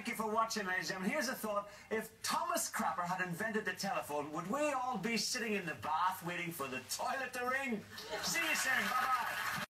Thank you for watching, ladies and gentlemen. Here's a thought. If Thomas Crapper had invented the telephone, would we all be sitting in the bath waiting for the toilet to ring? See you soon. Bye-bye.